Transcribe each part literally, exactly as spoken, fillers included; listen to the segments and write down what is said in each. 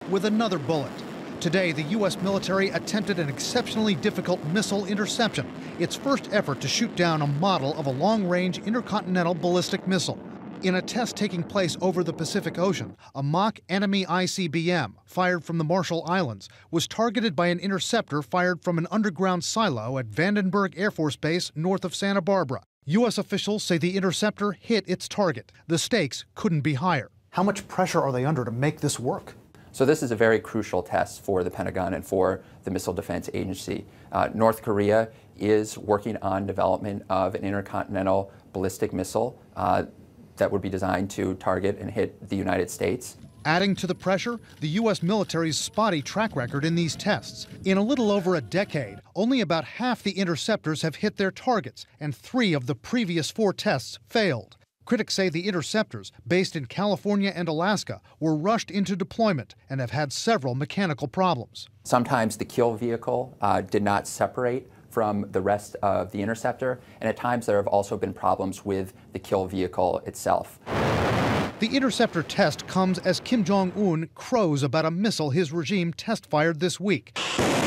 with another bullet. Today, the U S military attempted an exceptionally difficult missile interception, its first effort to shoot down a model of a long-range intercontinental ballistic missile. In a test taking place over the Pacific Ocean, a mock enemy I C B M, fired from the Marshall Islands, was targeted by an interceptor fired from an underground silo at Vandenberg Air Force Base north of Santa Barbara. U S officials say the interceptor hit its target. The stakes couldn't be higher. How much pressure are they under to make this work? So this is a very crucial test for the Pentagon and for the Missile Defense Agency. Uh, North Korea is working on development of an intercontinental ballistic missile uh, that would be designed to target and hit the United States. Adding to the pressure, the U S military's spotty track record in these tests. In a little over a decade, only about half the interceptors have hit their targets, and three of the previous four tests failed. Critics say the interceptors, based in California and Alaska, were rushed into deployment and have had several mechanical problems. Sometimes the kill vehicle uh, did not separate from the rest of the interceptor, and at times there have also been problems with the kill vehicle itself. The interceptor test comes as Kim Jong-un crows about a missile his regime test-fired this week,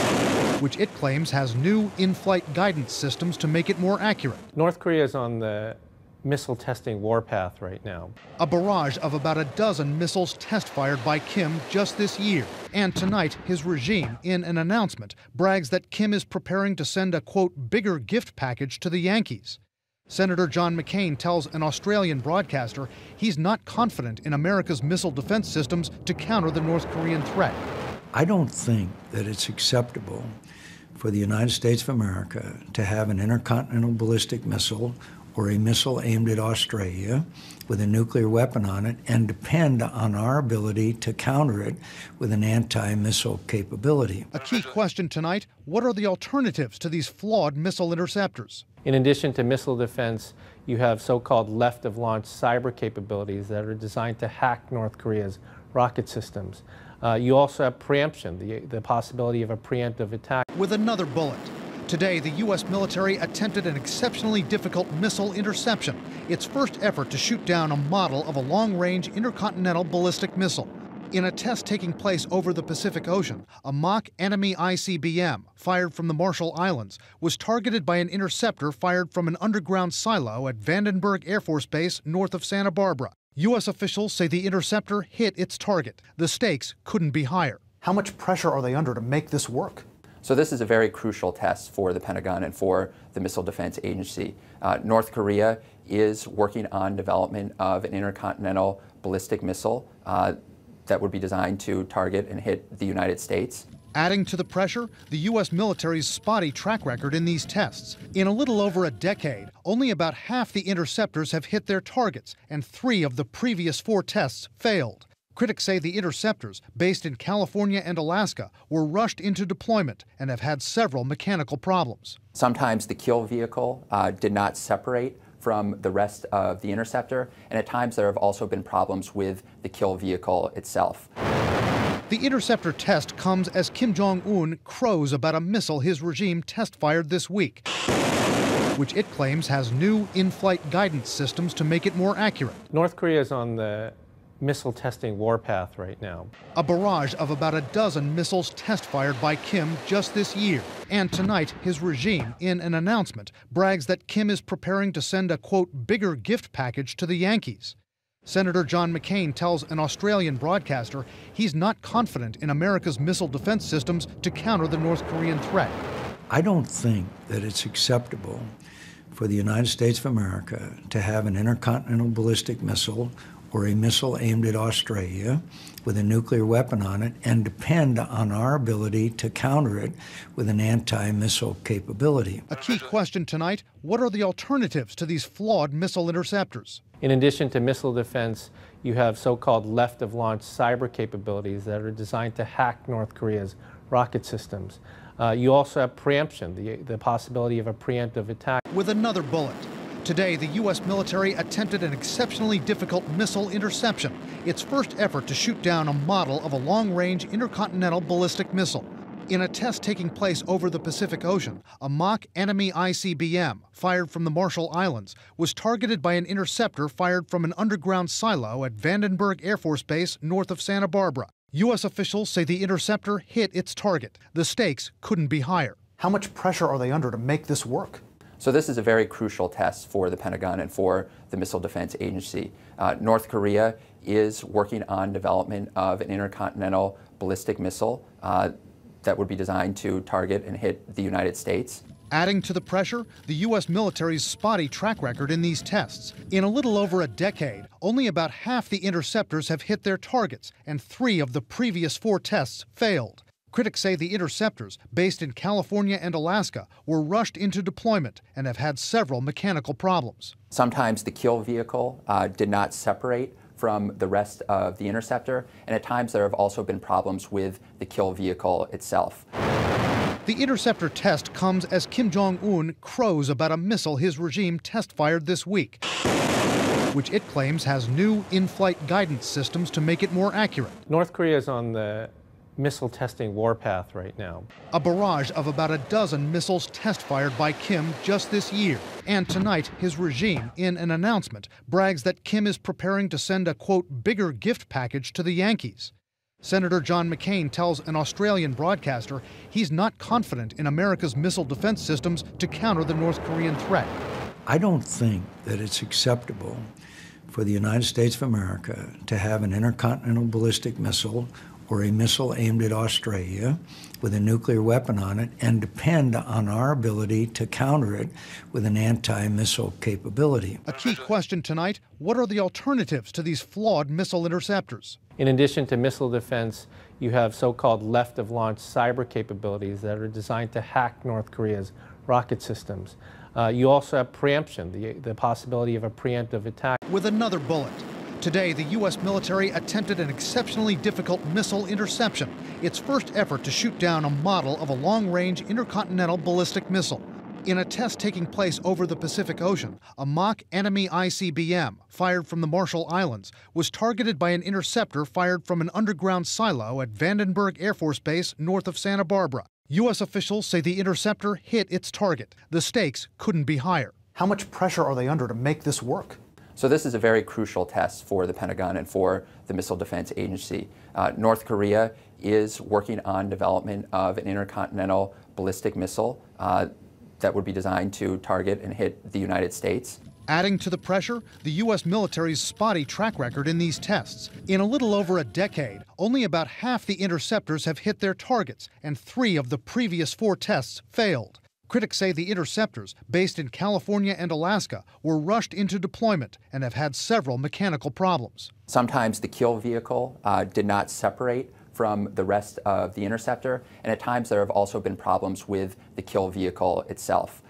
which it claims has new in-flight guidance systems to make it more accurate. North Korea is on the missile testing warpath right now. A barrage of about a dozen missiles test-fired by Kim just this year. And tonight, his regime, in an announcement, brags that Kim is preparing to send a, quote, bigger gift package to the Yankees. Senator John McCain tells an Australian broadcaster he's not confident in America's missile defense systems to counter the North Korean threat. I don't think that it's acceptable for the United States of America to have an intercontinental ballistic missile or a missile aimed at Australia with a nuclear weapon on it and depend on our ability to counter it with an anti-missile capability. A key question tonight, what are the alternatives to these flawed missile interceptors? In addition to missile defense, you have so-called left-of-launch cyber capabilities that are designed to hack North Korea's rocket systems. Uh, you also have preemption, the, the possibility of a preemptive attack. With another bullet. Today, the U S military attempted an exceptionally difficult missile interception, its first effort to shoot down a model of a long-range intercontinental ballistic missile. In a test taking place over the Pacific Ocean, a mock enemy I C B M, fired from the Marshall Islands, was targeted by an interceptor fired from an underground silo at Vandenberg Air Force Base north of Santa Barbara. U S officials say the interceptor hit its target. The stakes couldn't be higher. How much pressure are they under to make this work? So this is a very crucial test for the Pentagon and for the Missile Defense Agency. Uh, North Korea is working on development of an intercontinental ballistic missile uh, that would be designed to target and hit the United States. Adding to the pressure, the U S military's spotty track record in these tests. In a little over a decade, only about half the interceptors have hit their targets, and three of the previous four tests failed. Critics say the interceptors, based in California and Alaska, were rushed into deployment and have had several mechanical problems. Sometimes the kill vehicle uh, did not separate from the rest of the interceptor, and at times there have also been problems with the kill vehicle itself. The interceptor test comes as Kim Jong-un crows about a missile his regime test-fired this week, which it claims has new in-flight guidance systems to make it more accurate. North Korea is on the missile testing warpath right now. A barrage of about a dozen missiles test-fired by Kim just this year. And tonight, his regime, in an announcement, brags that Kim is preparing to send a, quote, bigger gift package to the Yankees. Senator John McCain tells an Australian broadcaster he's not confident in America's missile defense systems to counter the North Korean threat. I don't think that it's acceptable for the United States of America to have an intercontinental ballistic missile or a missile aimed at Australia with a nuclear weapon on it and depend on our ability to counter it with an anti-missile capability. A key question tonight, what are the alternatives to these flawed missile interceptors? In addition to missile defense, you have so-called left-of-launch cyber capabilities that are designed to hack North Korea's rocket systems. Uh, you also have preemption, the, the possibility of a preemptive attack. With another bullet. Today, the U S military attempted an exceptionally difficult missile interception, its first effort to shoot down a model of a long-range intercontinental ballistic missile. In a test taking place over the Pacific Ocean, a mock enemy I C B M, fired from the Marshall Islands, was targeted by an interceptor fired from an underground silo at Vandenberg Air Force Base north of Santa Barbara. U S officials say the interceptor hit its target. The stakes couldn't be higher. How much pressure are they under to make this work? So this is a very crucial test for the Pentagon and for the Missile Defense Agency. Uh, North Korea is working on development of an intercontinental ballistic missile uh, that would be designed to target and hit the United States. Adding to the pressure, the U S military's spotty track record in these tests. In a little over a decade, only about half the interceptors have hit their targets, and three of the previous four tests failed. Critics say the interceptors, based in California and Alaska, were rushed into deployment and have had several mechanical problems. Sometimes the kill vehicle uh, did not separate from the rest of the interceptor, and at times there have also been problems with the kill vehicle itself. The interceptor test comes as Kim Jong-un crows about a missile his regime test-fired this week, which it claims has new in-flight guidance systems to make it more accurate. North Korea is on the missile testing warpath right now. A barrage of about a dozen missiles test-fired by Kim just this year. And tonight, his regime, in an announcement, brags that Kim is preparing to send a, quote, bigger gift package to the Yankees. Senator John McCain tells an Australian broadcaster he's not confident in America's missile defense systems to counter the North Korean threat. I don't think that it's acceptable for the United States of America to have an intercontinental ballistic missile or a missile aimed at Australia with a nuclear weapon on it and depend on our ability to counter it with an anti-missile capability. A key question tonight, what are the alternatives to these flawed missile interceptors? In addition to missile defense, you have so-called left-of-launch cyber capabilities that are designed to hack North Korea's rocket systems. Uh, you also have preemption, the, the possibility of a preemptive attack. With another bullet. Today, the U S military attempted an exceptionally difficult missile interception, its first effort to shoot down a model of a long-range intercontinental ballistic missile. In a test taking place over the Pacific Ocean, a mock enemy I C B M, fired from the Marshall Islands, was targeted by an interceptor fired from an underground silo at Vandenberg Air Force Base north of Santa Barbara. U S officials say the interceptor hit its target. The stakes couldn't be higher. How much pressure are they under to make this work? So this is a very crucial test for the Pentagon and for the Missile Defense Agency. Uh, North Korea is working on development of an intercontinental ballistic missile uh, that would be designed to target and hit the United States. Adding to the pressure, the U S military's spotty track record in these tests. In a little over a decade, only about half the interceptors have hit their targets, and three of the previous four tests failed. Critics say the interceptors, based in California and Alaska, were rushed into deployment and have had several mechanical problems. Sometimes the kill vehicle uh, did not separate from the rest of the interceptor, and at times there have also been problems with the kill vehicle itself.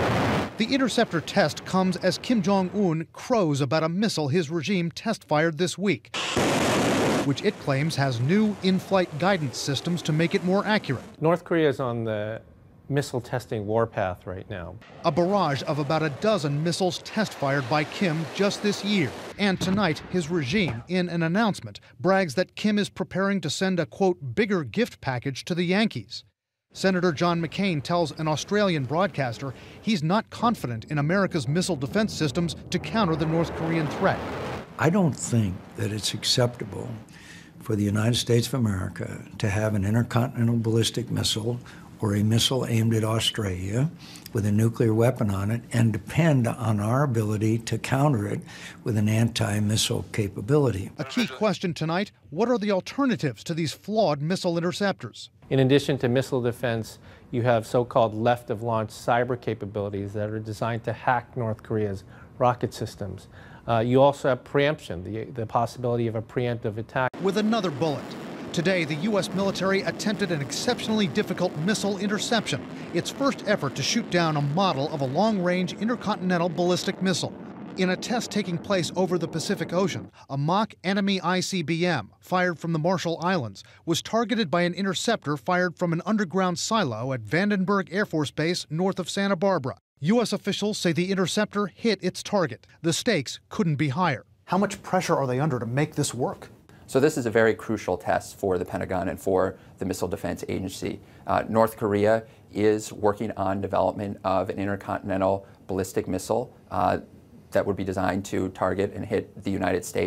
The interceptor test comes as Kim Jong-un crows about a missile his regime test-fired this week, which it claims has new in-flight guidance systems to make it more accurate. North Korea is on the missile testing warpath right now. A barrage of about a dozen missiles test-fired by Kim just this year. And tonight, his regime, in an announcement, brags that Kim is preparing to send a, quote, bigger gift package to the Yankees. Senator John McCain tells an Australian broadcaster he's not confident in America's missile defense systems to counter the North Korean threat. I don't think that it's acceptable for the United States of America to have an intercontinental ballistic missile or a missile aimed at Australia with a nuclear weapon on it and depend on our ability to counter it with an anti-missile capability. A key question tonight, what are the alternatives to these flawed missile interceptors? In addition to missile defense, you have so-called left-of-launch cyber capabilities that are designed to hack North Korea's rocket systems. Uh, you also have preemption, the, the possibility of a preemptive attack. With another bullet. Today, the U S military attempted an exceptionally difficult missile interception, its first effort to shoot down a model of a long-range intercontinental ballistic missile. In a test taking place over the Pacific Ocean, a mock enemy I C B M, fired from the Marshall Islands, was targeted by an interceptor fired from an underground silo at Vandenberg Air Force Base north of Santa Barbara. U S officials say the interceptor hit its target. The stakes couldn't be higher. How much pressure are they under to make this work? So this is a very crucial test for the Pentagon and for the Missile Defense Agency. Uh, North Korea is working on development of an intercontinental ballistic missile uh, that would be designed to target and hit the United States.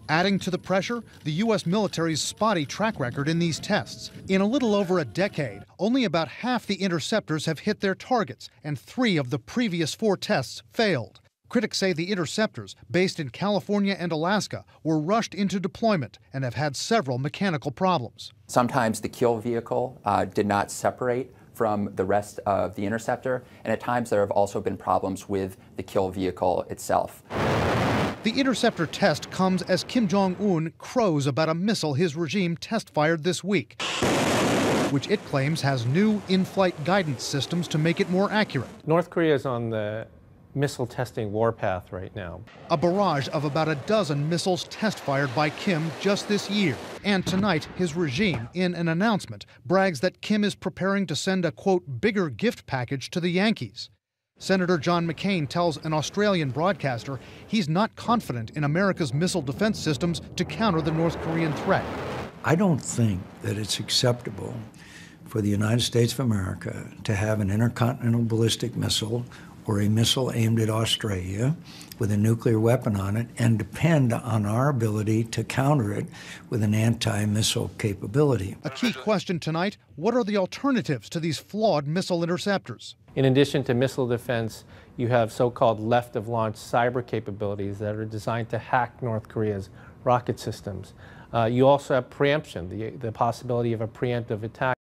Adding to the pressure, the U S military's spotty track record in these tests. In a little over a decade, only about half the interceptors have hit their targets, and three of the previous four tests failed. Critics say the interceptors, based in California and Alaska, were rushed into deployment and have had several mechanical problems. Sometimes the kill vehicle uh, did not separate from the rest of the interceptor, and at times there have also been problems with the kill vehicle itself. The interceptor test comes as Kim Jong-un crows about a missile his regime test-fired this week, which it claims has new in-flight guidance systems to make it more accurate. North Korea is on the missile testing warpath right now. A barrage of about a dozen missiles test-fired by Kim just this year. And tonight, his regime, in an announcement, brags that Kim is preparing to send a, quote, bigger gift package to the Yankees. Senator John McCain tells an Australian broadcaster he's not confident in America's missile defense systems to counter the North Korean threat. I don't think that it's acceptable for the United States of America to have an intercontinental ballistic missile or a missile aimed at Australia with a nuclear weapon on it and depend on our ability to counter it with an anti-missile capability. A key question tonight, what are the alternatives to these flawed missile interceptors? In addition to missile defense, you have so-called left-of-launch cyber capabilities that are designed to hack North Korea's rocket systems. Uh, you also have preemption, the, the possibility of a preemptive attack.